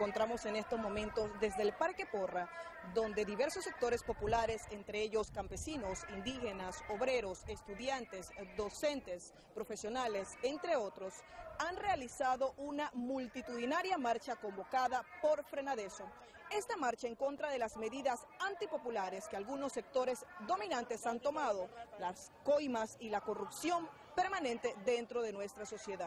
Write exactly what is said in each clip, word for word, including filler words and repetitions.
encontramos en estos momentos desde el Parque Porra, donde diversos sectores populares, entre ellos campesinos, indígenas, obreros, estudiantes, docentes, profesionales, entre otros, han realizado una multitudinaria marcha convocada por Frenadeso. Esta marcha en contra de las medidas antipopulares que algunos sectores dominantes han tomado, las coimas y la corrupción permanente dentro de nuestra sociedad.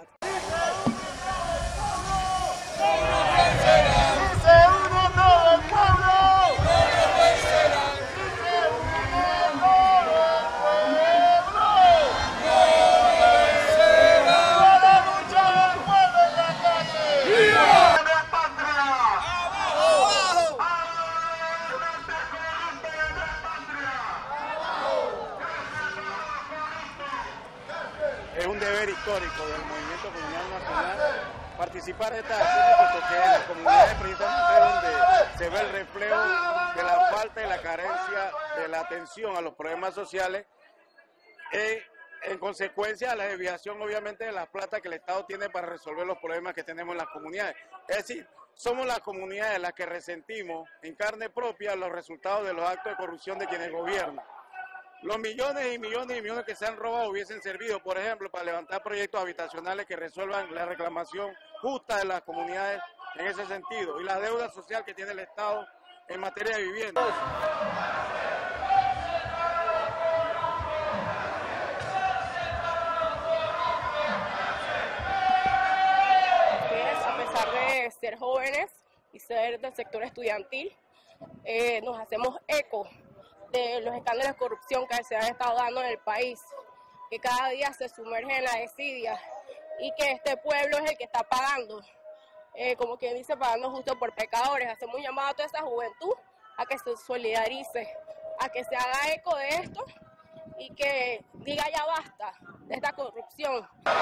Es un deber histórico del Movimiento Comunal Nacional participar de estas acciones, puesto que en las comunidades precisamente es donde se ve el reflejo de la falta y la carencia de la atención a los problemas sociales, eh, en consecuencia de la desviación obviamente de las plata que el Estado tiene para resolver los problemas que tenemos en las comunidades. Es decir, somos las comunidades las que resentimos en carne propia los resultados de los actos de corrupción de quienes gobiernan. Los millones y millones y millones que se han robado hubiesen servido, por ejemplo, para levantar proyectos habitacionales que resuelvan la reclamación justa de las comunidades en ese sentido y la deuda social que tiene el Estado en materia de vivienda. A pesar de ser jóvenes y ser del sector estudiantil, eh, nos hacemos eco de los escándalos de corrupción que se han estado dando en el país, que cada día se sumerge en la desidia y que este pueblo es el que está pagando, eh, como quien dice, pagando justo por pecadores. Hacemos un llamado a toda esa juventud a que se solidarice, a que se haga eco de esto y que diga ya basta de esta corrupción.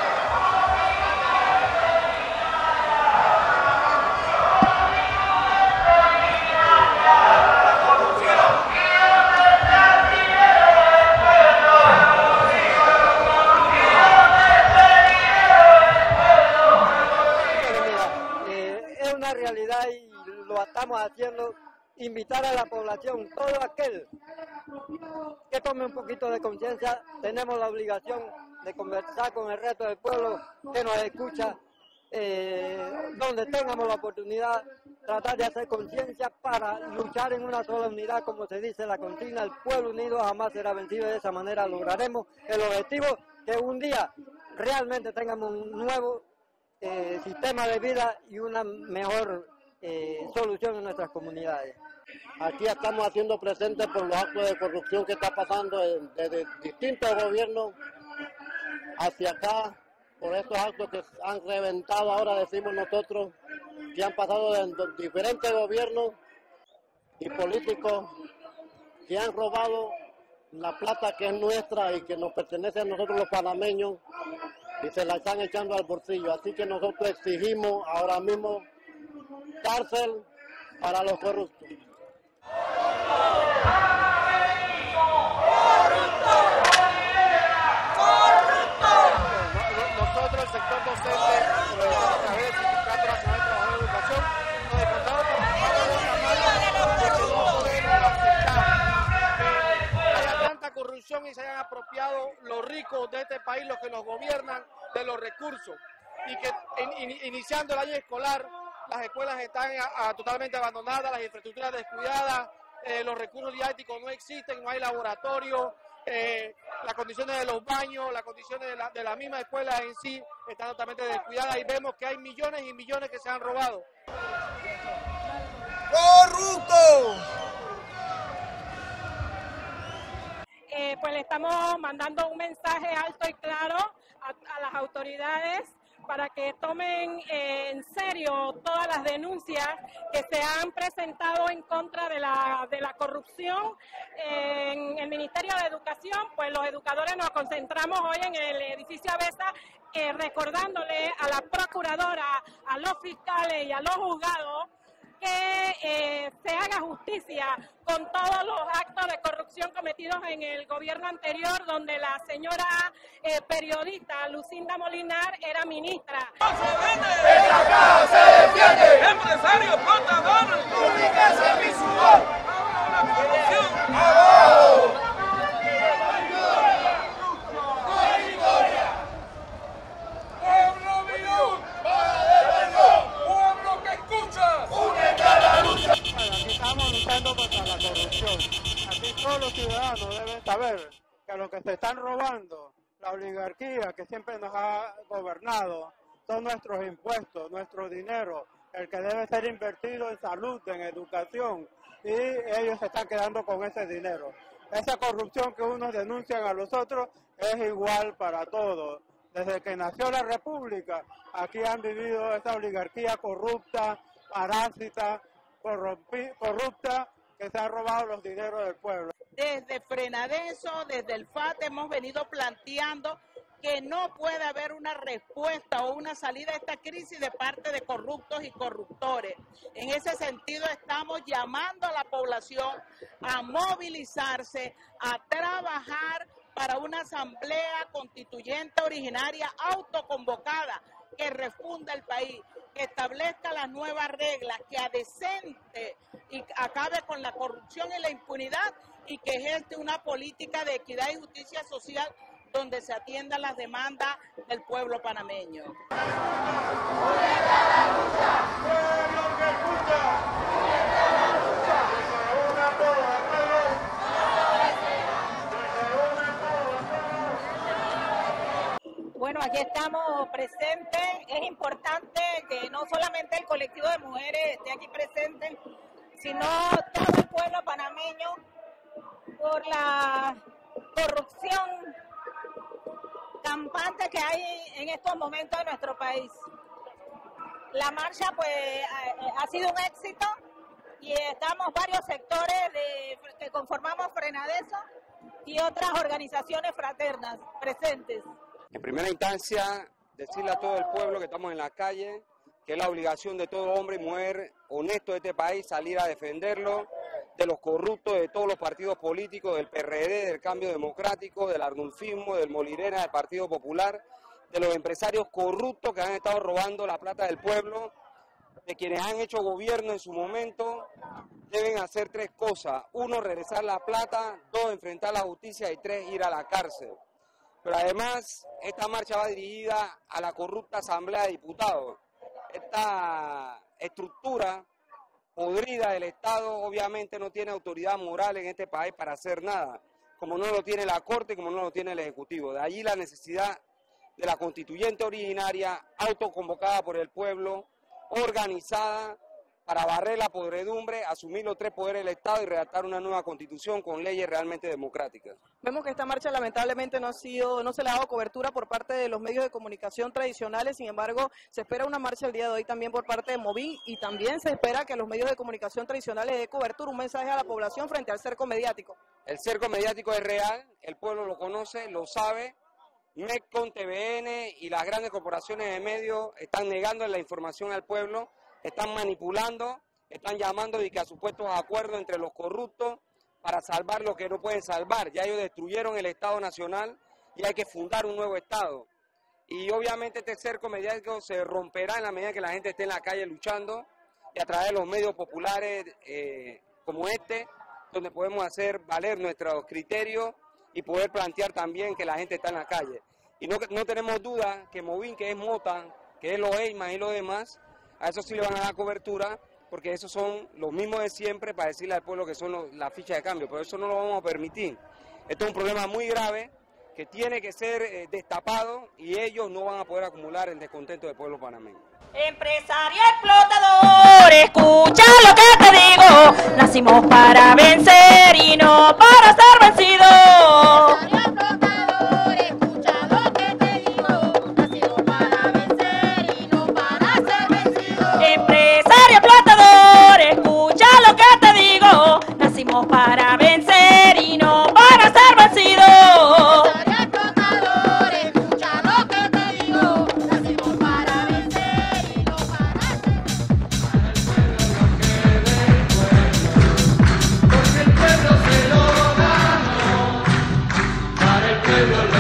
Realidad y lo estamos haciendo, invitar a la población, todo aquel que tome un poquito de conciencia. Tenemos la obligación de conversar con el resto del pueblo que nos escucha, eh, donde tengamos la oportunidad, tratar de hacer conciencia para luchar en una sola unidad, como se dice la consigna, el pueblo unido jamás será vencido. De esa manera lograremos el objetivo, que un día realmente tengamos un nuevo Eh, sistema de vida y una mejor eh, solución en nuestras comunidades. Aquí estamos haciendo presentes por los actos de corrupción que está pasando desde distintos gobiernos hacia acá, por estos actos que han reventado, ahora decimos nosotros, que han pasado de diferentes gobiernos y políticos que han robado la plata que es nuestra y que nos pertenece a nosotros los panameños, y se la están echando al bolsillo. Así que nosotros exigimos ahora mismo cárcel para los corruptos. Nosotros, el sector docente, a través del Sindicato Nacional de Trabajadores de Educación, nos encontramos de que no podemos aceptar que haya tanta corrupción y se hayan apropiado los ricos de este país, los que nos gobiernan, de los recursos, y que in, in, iniciando el año escolar las escuelas están a, a, totalmente abandonadas, las infraestructuras descuidadas, eh, los recursos didácticos no existen, no hay laboratorio, eh, las condiciones de los baños, las condiciones de la, de la misma escuela en sí están totalmente descuidadas, y vemos que hay millones y millones que se han robado. ¡Corrupto! Eh, pues le estamos mandando un mensaje alto y claro a, a las autoridades para que tomen eh, en serio todas las denuncias que se han presentado en contra de la, de la corrupción en el Ministerio de Educación. Pues los educadores nos concentramos hoy en el edificio Avesa, eh, recordándole a la procuradora, a los fiscales y a los juzgados que eh, se haga justicia con todos los actos delitos de corrupción cometidos en el gobierno anterior, donde la señora eh, periodista Lucinda Molinar era ministra. ¡Se vende! ¡En la caja se defiende! ¡Empresarios, explotadores! ¡Publiquese mi sudor! ¡Ahora la corrupción! ¡Abajo! Estamos luchando contra la corrupción. Aquí todos los ciudadanos deben saber que lo que se están robando, la oligarquía que siempre nos ha gobernado, son nuestros impuestos, nuestro dinero, el que debe ser invertido en salud, en educación, y ellos se están quedando con ese dinero. Esa corrupción que unos denuncian a los otros es igual para todos. Desde que nació la República, aquí han vivido esa oligarquía corrupta, parásita, corrupta, que se ha robado los dineros del pueblo. Desde Frenadeso, desde el F A T, hemos venido planteando que no puede haber una respuesta o una salida a esta crisis de parte de corruptos y corruptores. En ese sentido estamos llamando a la población a movilizarse, a trabajar para una asamblea constituyente originaria autoconvocada que refunda el país, que establezca las nuevas reglas, que adecente y acabe con la corrupción y la impunidad y que ejerce una política de equidad y justicia social donde se atiendan las demandas del pueblo panameño. Bueno, aquí estamos presentes. Es importante que no solamente el colectivo de mujeres esté aquí presente, sino todo el pueblo panameño por la corrupción campante que hay en estos momentos en nuestro país. La marcha pues ha sido un éxito y estamos varios sectores de, que conformamos Frenadeso y otras organizaciones fraternas presentes. En primera instancia, decirle a todo el pueblo que estamos en la calle, que es la obligación de todo hombre y mujer honesto de este país salir a defenderlo de los corruptos de todos los partidos políticos, del P R D, del Cambio Democrático, del arnulfismo, del Molirena, del Partido Popular, de los empresarios corruptos que han estado robando la plata del pueblo, de quienes han hecho gobierno en su momento. Deben hacer tres cosas: uno, regresar la plata; dos, enfrentar la justicia; y tres, ir a la cárcel. Pero además, esta marcha va dirigida a la corrupta Asamblea de Diputados. Esta estructura podrida del Estado obviamente no tiene autoridad moral en este país para hacer nada, como no lo tiene la Corte y como no lo tiene el Ejecutivo. De allí la necesidad de la constituyente originaria, autoconvocada por el pueblo, organizada para barrer la podredumbre, asumir los tres poderes del Estado y redactar una nueva constitución con leyes realmente democráticas. Vemos que esta marcha lamentablemente no ha sido, no se le ha dado cobertura por parte de los medios de comunicación tradicionales. Sin embargo, se espera una marcha el día de hoy también por parte de Movín, y también se espera que los medios de comunicación tradicionales den cobertura, un mensaje a la población frente al cerco mediático. El cerco mediático es real, el pueblo lo conoce, lo sabe. MECCON, T V N y las grandes corporaciones de medios están negando la información al pueblo, están manipulando, están llamando y que a supuestos acuerdos entre los corruptos para salvar lo que no pueden salvar. Ya ellos destruyeron el Estado Nacional y hay que fundar un nuevo Estado. Y obviamente este cerco mediático se romperá en la medida que la gente esté en la calle luchando, y a través de los medios populares eh, como este, donde podemos hacer valer nuestros criterios y poder plantear también que la gente está en la calle. Y no, no tenemos duda que Movín, que es Mota, que es los EIMAS y los demás, a eso sí le van a dar cobertura, porque esos son los mismos de siempre para decirle al pueblo que son los, las fichas de cambio, pero eso no lo vamos a permitir. Esto es un problema muy grave que tiene que ser eh, destapado, y ellos no van a poder acumular el descontento del pueblo panameño. Empresario explotador, escucha lo que te digo, nacimos para vencer y no para ser vencidos. Empresario explotador, escucha lo que te digo, nacimos para vencer y no para ser vencidos. Empresario explotador, escucha lo que te digo, nacimos para vencer y no para ser vencidos. Porque el pueblo se lo que violó.